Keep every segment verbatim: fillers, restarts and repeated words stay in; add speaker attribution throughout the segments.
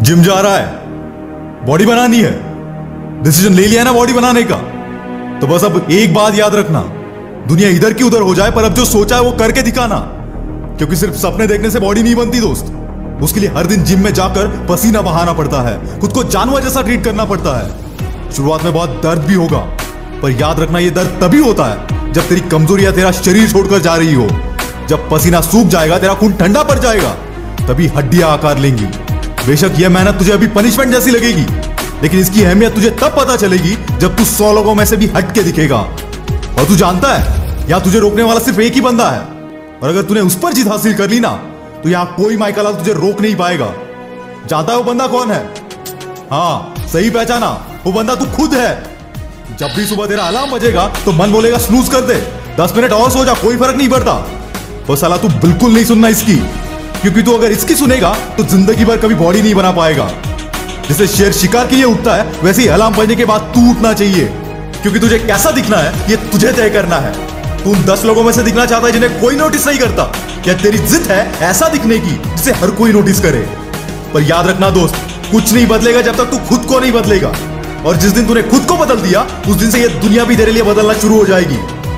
Speaker 1: Gym जा रहा है, बॉडी बनानी है, डिसीजन ले लिया है ना बॉडी बनाने का, तो बस अब एक बात याद रखना, दुनिया इधर की उधर हो जाए पर अब जो सोचा है वो करके दिखाना। क्योंकि सिर्फ सपने देखने से बॉडी नहीं बनती दोस्त, उसके लिए हर दिन जिम में जाकर पसीना बहाना पड़ता है, खुद को जानवर जैसा ट्रीट करना पड़ता है। शुरुआत में बहुत दर्द भी होगा, पर याद रखना ये दर्द तभी होता है जब तेरी कमजोरियां तेरा शरीर छोड़कर जा रही हो। जब पसीना सूख जाएगा, तेरा खून ठंडा पड़ जाएगा, तभी हड्डियां आकार लेंगी। बेशक यह मेहनत तुझे अभी पनिशमेंट जैसी लगेगी, लेकिन इसकी अहमियत तुझे तब पता चलेगी जब तू सौ लोगों में से भी हट के दिखेगा। और तू जानता है यहां तुझे रोकने वाला सिर्फ एक ही बंदा है, और अगर तूने उस पर जीत हासिल कर ली ना, तो यहां कोई माइकल तुझे रोक नहीं पाएगा। जानता है वो बंदा कौन है? हाँ, सही पहचाना, वो बंदा तू खुद है। जब भी सुबह तेरा अलार्म बजेगा तो मन बोलेगा स्नूज कर दे, दस मिनट और सो जा, कोई फर्क नहीं पड़ता। वो साला तू बिल्कुल नहीं सुनना इसकी, क्योंकि तू अगर इसकी सुनेगा तो जिंदगी भर कभी बॉडी नहीं बना पाएगा। जैसे शेर शिकार के लिए उठता है, वैसे ही अलार्म बजने के बाद तू उठना चाहिए, क्योंकि तुझे कैसा दिखना है ये तुझे तय करना है। तू उन दस लोगों में से दिखना चाहता है जिन्हें कोई नोटिस नहीं करता, या तेरी जिद है ऐसा दिखने की जिसे हर कोई नोटिस करे। पर याद रखना दोस्त, कुछ नहीं बदलेगा जब तक तू खुद को नहीं बदलेगा, और जिस दिन तूने खुद को बदल दिया उस दिन से ये दुनिया भी तेरे लिए बदलना शुरू हो जाएगी।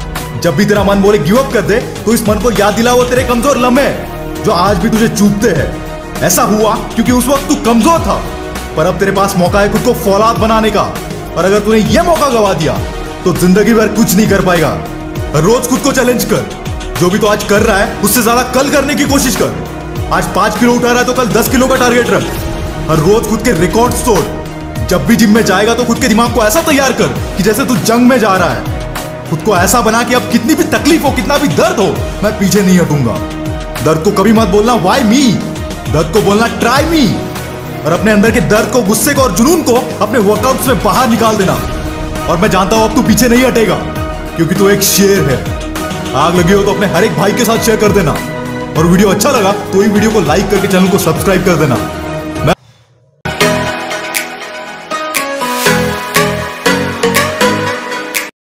Speaker 1: जब भी तेरा मन बोले गिव अप कर दे, तो इस मन को याद दिला वो तेरे कमजोर लम्हे जो आज भी तुझे चूकते हैं। ऐसा हुआ क्योंकि उस वक्त तू कमजोर था, पर अब तेरे पास मौका है खुद को फौलाद बनाने का। और अगर तूने यह मौका गवा दिया तो जिंदगी भर कुछ नहीं कर पाएगा। रोज खुद को चैलेंज कर, जो भी तू आज कर रहा है उससे ज्यादा कल करने की कोशिश कर। आज पांच किलो उठा रहा है तो कल दस किलो का टारगेट रख। हर रोज खुद के रिकॉर्ड्स तोड़। जब भी जिम में जाएगा तो खुद के दिमाग को ऐसा तैयार कर कि जैसे तू जंग में जा रहा है। खुद को ऐसा बना कि अब कितनी भी तकलीफ हो, कितना भी दर्द हो, मैं पीछे नहीं हटूंगा। दर्द को कभी मत बोलना व्हाई मी, दर्द को बोलना ट्राई मी। और अपने अंदर के दर्द को, गुस्से को और जुनून को अपने वर्कआउट्स में बाहर निकाल देना। और मैं जानता हूं अब तू पीछे नहीं हटेगा, क्योंकि तू एक शेर है। आग लगी हो तो अपने हर एक भाई के साथ शेयर कर देना, और वीडियो अच्छा लगा तो ही वीडियो को लाइक करके चैनल को सब्सक्राइब कर देना।